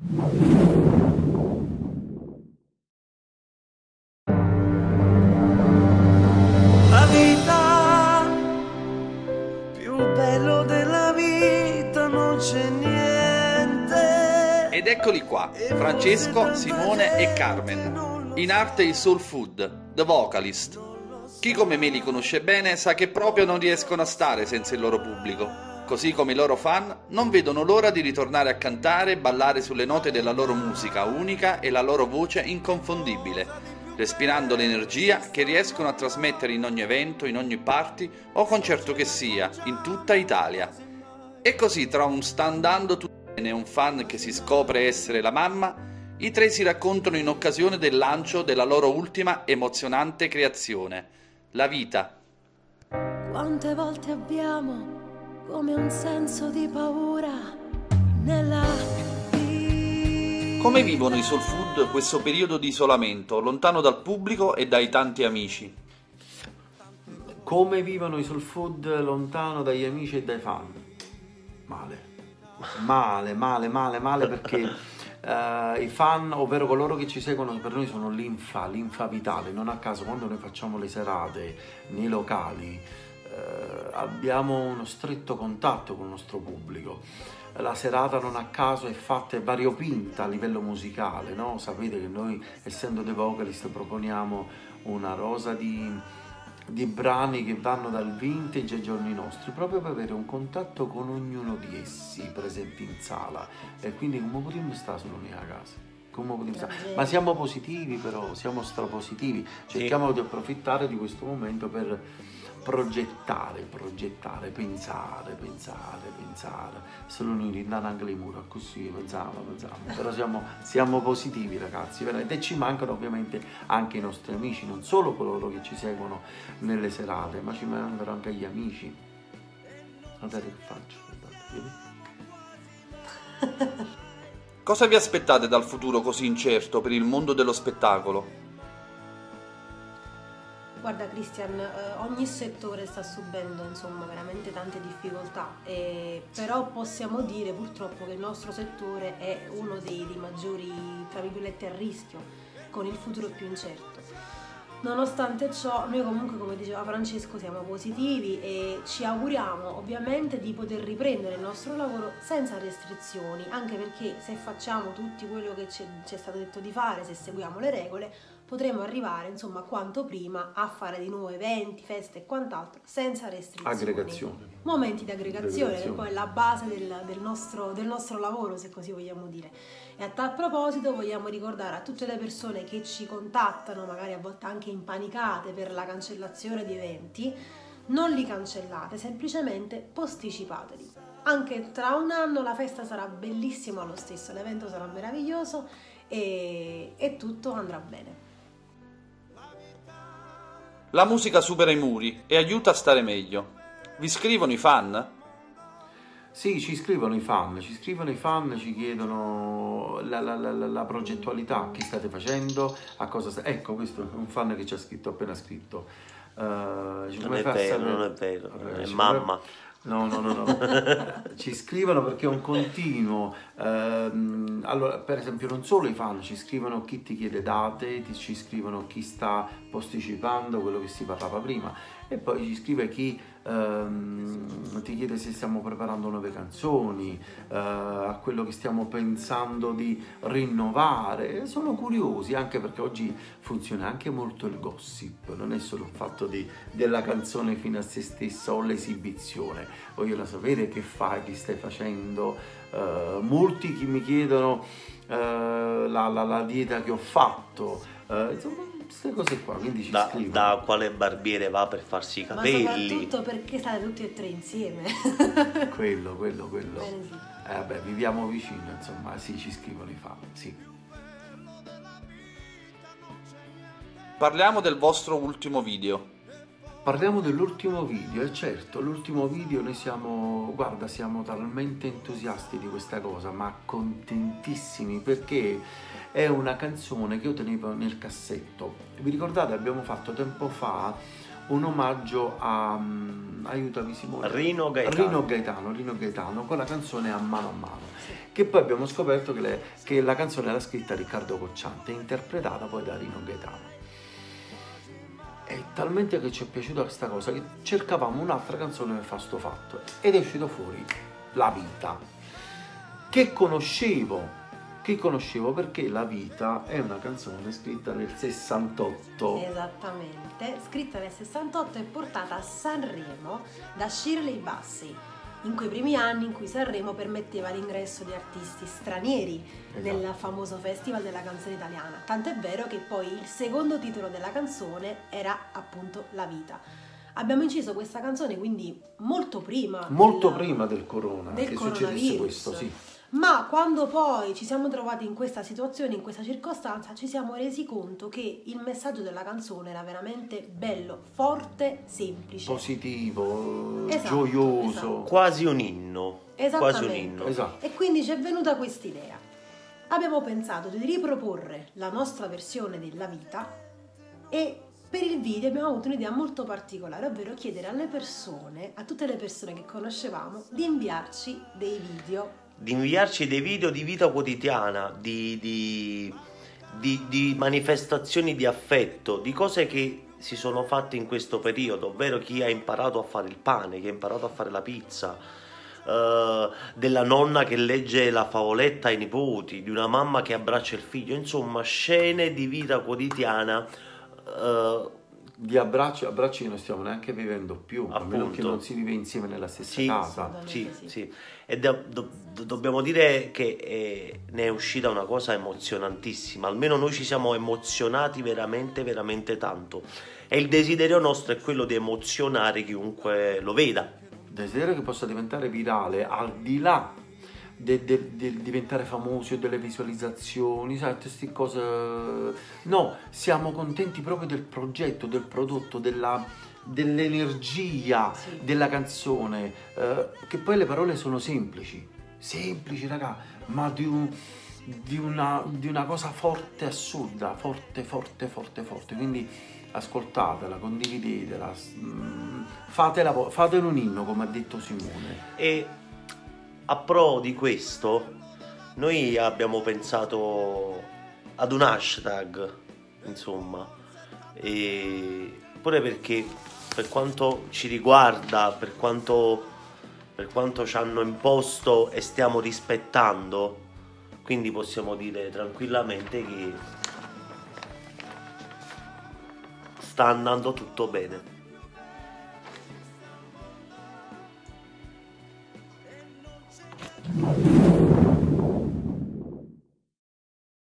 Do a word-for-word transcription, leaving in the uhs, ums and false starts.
La vita, più bello della vita, non c'è niente. Ed eccoli qua, Francesco, Simone e Carmen. In arte il Soul Food, The Vocalist. Chi come me li conosce bene sa che proprio non riescono a stare senza il loro pubblico. Così come i loro fan non vedono l'ora di ritornare a cantare e ballare sulle note della loro musica unica e la loro voce inconfondibile, respirando l'energia che riescono a trasmettere in ogni evento, in ogni party o concerto che sia, in tutta Italia. E così tra un sta andando tutto bene e un fan che si scopre essere la mamma, i tre si raccontano in occasione del lancio della loro ultima emozionante creazione, La Vita. Quante volte abbiamo come un senso di paura nella vita. Come vivono i Soul Food questo periodo di isolamento, lontano dal pubblico e dai tanti amici? Come vivono i Soul Food lontano dagli amici e dai fan? Male. Male, male, male, male perché uh, i fan, ovvero coloro che ci seguono, per noi sono linfa, linfa vitale. Non a caso quando noi facciamo le serate nei locali uh, abbiamo uno stretto contatto con il nostro pubblico. La serata non a caso è fatta, è variopinta a livello musicale, no? Sapete che noi, essendo The Vocalist, proponiamo una rosa di, di brani che vanno dal vintage ai giorni nostri, proprio per avere un contatto con ognuno di essi presenti in sala. E quindi come potremmo stare solo noi a casa? Come potremmo stare? Ma siamo positivi però, siamo strapositivi, cerchiamo sì. di approfittare di questo momento per progettare, progettare, pensare, pensare, pensare. Solo noi rindano anche le mura, così pensiamo, pensiamo. Però siamo, siamo positivi ragazzi, veramente. E ci mancano ovviamente anche i nostri amici, non solo coloro che ci seguono nelle serate, ma ci mancano anche gli amici. Guardate che faccio, guardate, Cosa vi aspettate dal futuro così incerto per il mondo dello spettacolo? Guarda Christian, eh, ogni settore sta subendo insomma veramente tante difficoltà, e, però possiamo dire purtroppo che il nostro settore è uno dei, dei maggiori, tra virgolette, a rischio, con il futuro più incerto. Nonostante ciò, noi comunque, come diceva Francesco, siamo positivi e ci auguriamo ovviamente di poter riprendere il nostro lavoro senza restrizioni, anche perché se facciamo tutto quello che ci è stato detto di fare, se seguiamo le regole, potremo arrivare insomma quanto prima a fare di nuovo eventi, feste e quant'altro senza restrizioni. Aggregazione. Momenti di aggregazione, che poi è la base del, del, nostro, del nostro lavoro, se così vogliamo dire. E a tal proposito vogliamo ricordare a tutte le persone che ci contattano, magari a volte anche impanicate per la cancellazione di eventi, non li cancellate, semplicemente posticipateli. Anche tra un anno la festa sarà bellissima lo stesso, l'evento sarà meraviglioso e, e tutto andrà bene. La musica supera i muri e aiuta a stare meglio. Vi scrivono i fan? Sì, ci scrivono i fan, ci scrivono i fan, ci chiedono la, la, la, la progettualità, che state facendo, a cosa sta... Ecco, questo è un fan che ci ha scritto, appena scritto. Uh, non, è vero, non è vero, Vabbè, è mamma. No, no, no, no. Ci scrivono perché è un continuo. Ehm, allora, per esempio, non solo i fan, ci scrivono chi ti chiede date, ti, ci scrivono chi sta posticipando quello che si parlava prima, e poi ci scrive chi ehm, ti chiede se stiamo preparando nuove canzoni, eh, a quello che stiamo pensando di rinnovare. Sono curiosi, anche perché oggi funziona anche molto il gossip, non è solo il fatto di, della canzone fino a se stessa o l'esibizione. Vogliono sapere che fai, che stai facendo. Uh, molti che mi chiedono uh, la, la, la dieta che ho fatto, uh, insomma queste cose qua, quindi ci da, scrivono. Da quale barbiere va per farsi i capelli? Ma soprattutto perché state tutti e tre insieme. quello, quello, quello. Bene, sì. Eh, vabbè, viviamo vicino, insomma, sì, ci scrivono i fan, sì. Parliamo del vostro ultimo video. Parliamo dell'ultimo video, e certo, l'ultimo video noi siamo, guarda, siamo talmente entusiasti di questa cosa, ma contentissimi, perché è una canzone che io tenevo nel cassetto. Vi ricordate, abbiamo fatto tempo fa un omaggio a, um, aiutami Simone, Rino Gaetano. Rino Gaetano, Rino Gaetano, con la canzone A Mano a Mano. che poi abbiamo scoperto che, le, che la canzone era scritta Riccardo Cocciante, interpretata poi da Rino Gaetano. È talmente che ci è piaciuta questa cosa che cercavamo un'altra canzone per fare sto fatto, ed è uscito fuori La Vita, che conoscevo, che conoscevo perché La Vita è una canzone scritta nel sessantotto. Esattamente, scritta nel sessantotto e portata a Sanremo da Shirley Bassey, in quei primi anni in cui Sanremo permetteva l'ingresso di artisti stranieri Esatto. nel famoso Festival della canzone italiana. Tant'è vero che poi il secondo titolo della canzone era appunto La Vita. Abbiamo inciso questa canzone quindi molto prima Molto del, prima del corona, del che succedesse coronavirus. questo, sì. Ma quando poi ci siamo trovati in questa situazione, in questa circostanza, ci siamo resi conto che il messaggio della canzone era veramente bello, forte, semplice. Positivo, Esatto, gioioso. esatto. Quasi un inno. Esattamente. Quasi un inno. Esatto. E quindi ci è venuta quest'idea. Abbiamo pensato di riproporre la nostra versione della Vita e per il video abbiamo avuto un'idea molto particolare, ovvero chiedere alle persone, a tutte le persone che conoscevamo, di inviarci dei video. Di inviarci dei video di vita quotidiana, di, di, di, di manifestazioni di affetto, di cose che si sono fatte in questo periodo, ovvero chi ha imparato a fare il pane, chi ha imparato a fare la pizza, eh, della nonna che legge la favoletta ai nipoti, di una mamma che abbraccia il figlio, insomma scene di vita quotidiana. eh, Di abbracci, abbracci che non stiamo neanche vivendo più, a meno Appunto. che non si vive insieme nella stessa Sì, casa. sì, Assolutamente sì. sì. E do- do- dobbiamo dire che eh, ne è uscita una cosa emozionantissima, almeno noi ci siamo emozionati veramente, veramente tanto. E il desiderio nostro è quello di emozionare chiunque lo veda. Desiderio che possa diventare virale, al di là del de, de diventare famosi o delle visualizzazioni, sai, queste cose. No, siamo contenti proprio del progetto, del prodotto, della, dell'energia Sì. della canzone, eh, che poi le parole sono semplici, semplici raga, ma di, un, di, una, di una cosa forte, assurda, forte, forte, forte, forte, quindi ascoltatela, condividetela, mm, fatela, fatelo un inno, come ha detto Simone. E a pro di questo noi abbiamo pensato ad un hashtag, insomma, e pure perché per quanto ci riguarda, per quanto, per quanto ci hanno imposto e stiamo rispettando, quindi possiamo dire tranquillamente che sta andando tutto bene. Thank you.